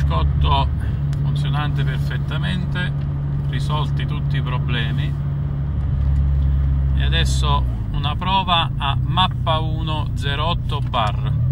Biscotto funzionante perfettamente, risolti tutti i problemi. E adesso una prova a mappa 108 bar.